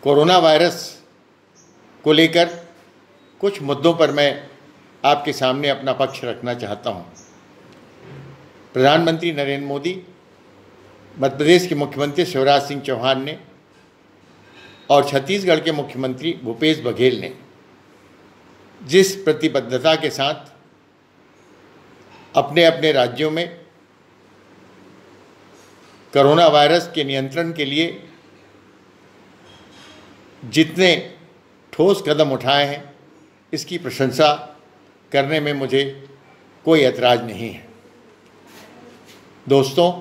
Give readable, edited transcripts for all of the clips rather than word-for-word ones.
Corona virus को लेकर कुछ मुद्दों पर मैं आपके सामने अपना पक्ष रखना चाहता हूं। प्रधानमंत्री नरेंद्र मोदी, मध्य प्रदेश के मुख्यमंत्री शिवराज सिंह चौहान ने और छत्तीसगढ़ के मुख्यमंत्री भूपेश बघेल ने जिस प्रतिबद्धता के साथ अपने अपने राज्यों में कोरोना वायरस के नियंत्रण के लिए जितने ठोस कदम उठाए हैं, इसकी प्रशंसा करने में मुझे कोई ऐतराज़ नहीं है। दोस्तों,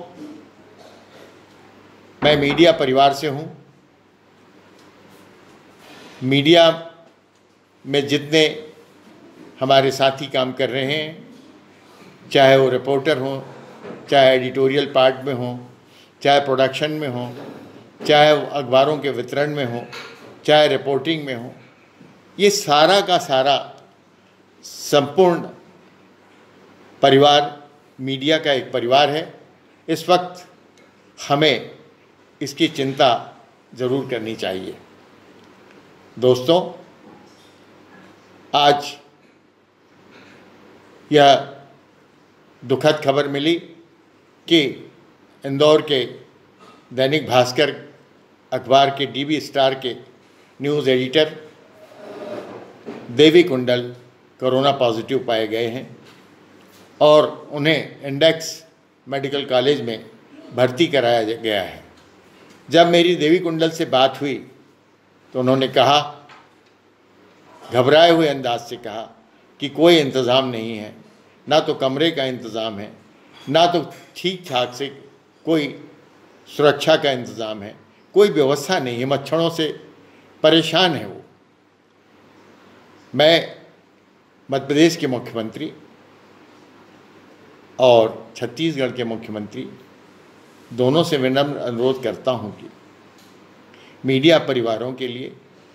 मैं मीडिया परिवार से हूँ। मीडिया में जितने हमारे साथी काम कर रहे हैं, चाहे वो रिपोर्टर हों, चाहे एडिटोरियल पार्ट में हों, चाहे प्रोडक्शन में हों, चाहे वो अखबारों के वितरण में हों, चाहे रिपोर्टिंग में हो, ये सारा का सारा संपूर्ण परिवार मीडिया का एक परिवार है। इस वक्त हमें इसकी चिंता ज़रूर करनी चाहिए। दोस्तों, आज यह दुखद खबर मिली कि इंदौर के दैनिक भास्कर अखबार के डीवी स्टार के news editor Devi Kundal corona positive पाए गए हैं और उन्हें इंडेक्स मेडिकल कॉलेज में भर्ती कराया गया है। जब मेरी देवी कुंडल से बात हुई तो उन्होंने कहा, घबराए हुए अंदाज से कहा कि कोई इंतज़ाम नहीं है, ना तो कमरे का इंतज़ाम है, ना तो ठीक ठाक से कोई सुरक्षा का इंतज़ाम है, कोई व्यवस्था नहीं है, मच्छरों से परेशान है वो। मैं मध्य प्रदेश के मुख्यमंत्री और छत्तीसगढ़ के मुख्यमंत्री दोनों से विनम्र अनुरोध करता हूं कि मीडिया परिवारों के लिए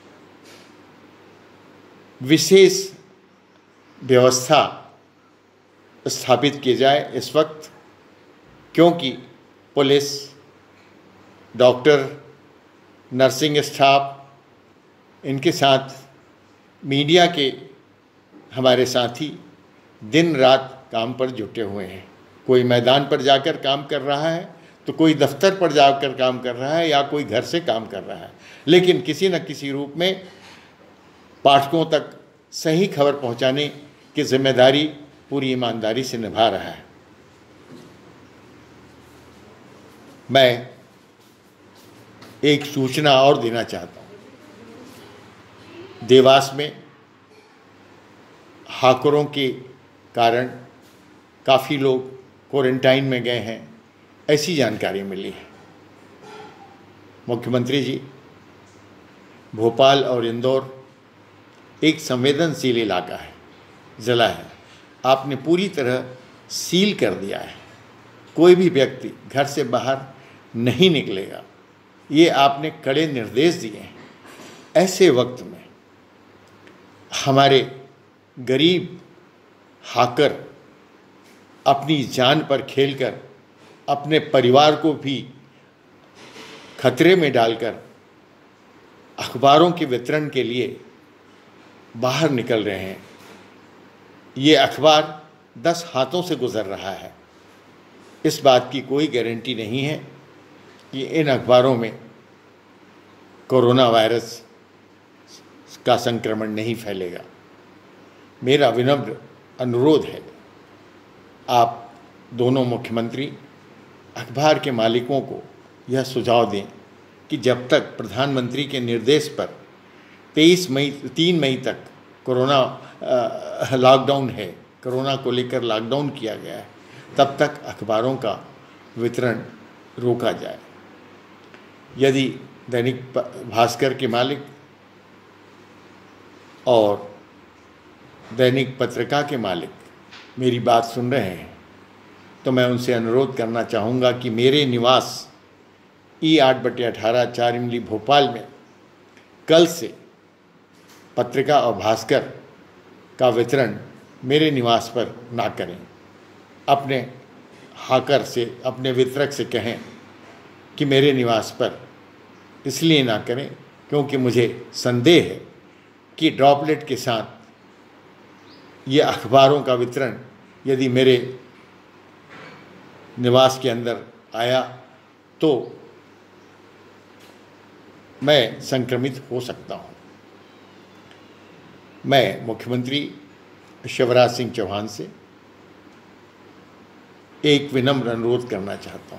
विशेष व्यवस्था स्थापित की जाए इस वक्त, क्योंकि पुलिस, डॉक्टर, नर्सिंग स्टाफ, इनके साथ मीडिया के हमारे साथी दिन रात काम पर जुटे हुए हैं। कोई मैदान पर जाकर काम कर रहा है, तो कोई दफ्तर पर जाकर काम कर रहा है, या कोई घर से काम कर रहा है, लेकिन किसी न किसी रूप में पाठकों तक सही खबर पहुंचाने की जिम्मेदारी पूरी ईमानदारी से निभा रहा है। मैं एक सूचना और देना चाहता हूँ। देवास में हाकरों के कारण काफ़ी लोग क्वारंटाइन में गए हैं, ऐसी जानकारी मिली है। मुख्यमंत्री जी, भोपाल और इंदौर एक संवेदनशील इलाका है, ज़िला है। आपने पूरी तरह सील कर दिया है। कोई भी व्यक्ति घर से बाहर नहीं निकलेगा, ये आपने कड़े निर्देश दिए हैं। ऐसे वक्त में हमारे गरीब हाकर अपनी जान पर खेलकर अपने परिवार को भी खतरे में डालकर अखबारों के वितरण के लिए बाहर निकल रहे हैं। ये अखबार 10 हाथों से गुजर रहा है। इस बात की कोई गारंटी नहीं है कि इन अखबारों में कोरोना वायरस का संक्रमण नहीं फैलेगा। मेरा विनम्र अनुरोध है, आप दोनों मुख्यमंत्री अखबार के मालिकों को यह सुझाव दें कि जब तक प्रधानमंत्री के निर्देश पर 3 मई तक कोरोना लॉकडाउन है, कोरोना को लेकर लॉकडाउन किया गया है, तब तक अखबारों का वितरण रोका जाए। यदि दैनिक भास्कर के मालिक और दैनिक पत्रिका के मालिक मेरी बात सुन रहे हैं, तो मैं उनसे अनुरोध करना चाहूँगा कि मेरे निवास E8/18 4 इमली भोपाल में कल से पत्रिका और भास्कर का वितरण मेरे निवास पर ना करें। अपने हाकर से, अपने वितरक से कहें कि मेरे निवास पर इसलिए ना करें क्योंकि मुझे संदेह है कि ड्रॉपलेट के साथ ये अखबारों का वितरण यदि मेरे निवास के अंदर आया तो मैं संक्रमित हो सकता हूँ। मैं मुख्यमंत्री शिवराज सिंह चौहान से एक विनम्र अनुरोध करना चाहता हूँ।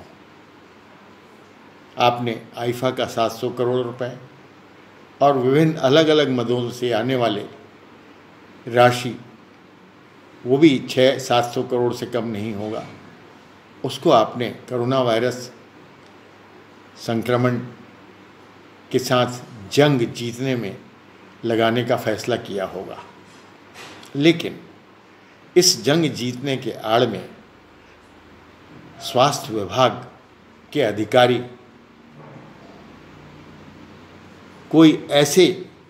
आपने आईफा का 700 करोड़ रुपए और विभिन्न अलग अलग मदों से आने वाले राशि, वो भी 600-700 करोड़ से कम नहीं होगा, उसको आपने कोरोना वायरस संक्रमण के साथ जंग जीतने में लगाने का फैसला किया होगा। लेकिन इस जंग जीतने के आड़ में स्वास्थ्य विभाग के अधिकारी कोई ऐसे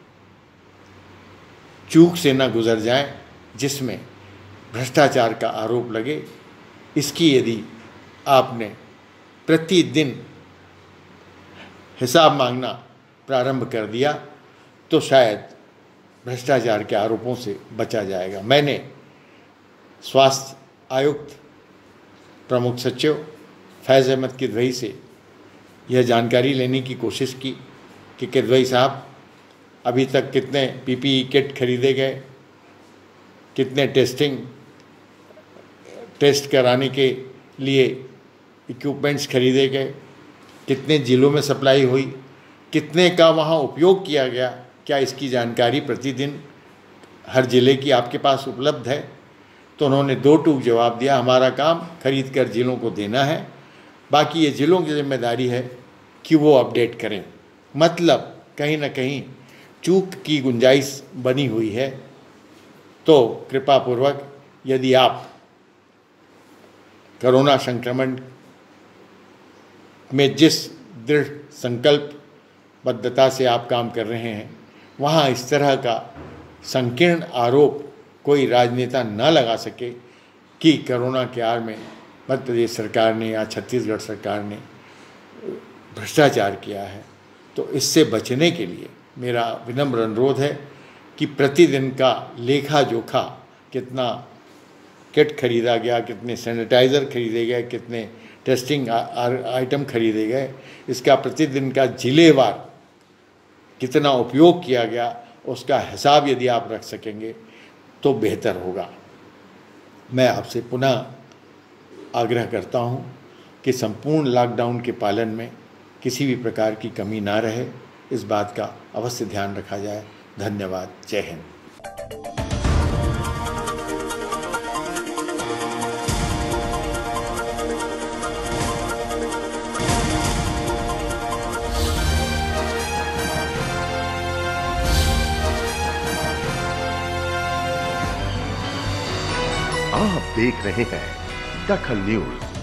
चूक से न गुजर जाए जिसमें भ्रष्टाचार का आरोप लगे। इसकी यदि आपने प्रतिदिन हिसाब मांगना प्रारंभ कर दिया तो शायद भ्रष्टाचार के आरोपों से बचा जाएगा। मैंने स्वास्थ्य आयुक्त प्रमुख सचिव फैज़ अहमद किदवई से यह जानकारी लेने की कोशिश की कि किदवई साहब, अभी तक कितने पीपीई किट खरीदे गए, कितने टेस्ट कराने के लिए इक्विपमेंट्स खरीदे गए, कितने जिलों में सप्लाई हुई, कितने का वहाँ उपयोग किया गया, क्या इसकी जानकारी प्रतिदिन हर ज़िले की आपके पास उपलब्ध है? तो उन्होंने दो टूक जवाब दिया, हमारा काम खरीद कर ज़िलों को देना है, बाकी ये ज़िलों की जिम्मेदारी है कि वो अपडेट करें। मतलब कहीं ना कहीं चूक की गुंजाइश बनी हुई है। तो कृपापूर्वक यदि आप कोरोना संक्रमण में जिस दृढ़ संकल्पबद्धता से आप काम कर रहे हैं, वहाँ इस तरह का संकीर्ण आरोप कोई राजनेता न लगा सके कि कोरोना के आड़ में मध्य प्रदेश सरकार ने या छत्तीसगढ़ सरकार ने भ्रष्टाचार किया है। तो इससे बचने के लिए मेरा विनम्र अनुरोध है कि प्रतिदिन का लेखा जोखा, कितना किट खरीदा गया, कितने सैनिटाइज़र खरीदे गए, कितने टेस्टिंग आइटम खरीदे गए, इसका प्रतिदिन का जिलेवार कितना उपयोग किया गया, उसका हिसाब यदि आप रख सकेंगे तो बेहतर होगा। मैं आपसे पुनः आग्रह करता हूं कि संपूर्ण लॉकडाउन के पालन में किसी भी प्रकार की कमी ना रहे, इस बात का अवश्य ध्यान रखा जाए। धन्यवाद। जय हिंद। आप देख रहे हैं दखल न्यूज।